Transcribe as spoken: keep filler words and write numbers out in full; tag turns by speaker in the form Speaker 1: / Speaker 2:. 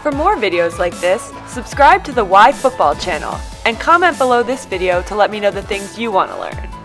Speaker 1: For more videos like this, subscribe to the YFutbol channel and comment below this video to let me know the things you want to learn.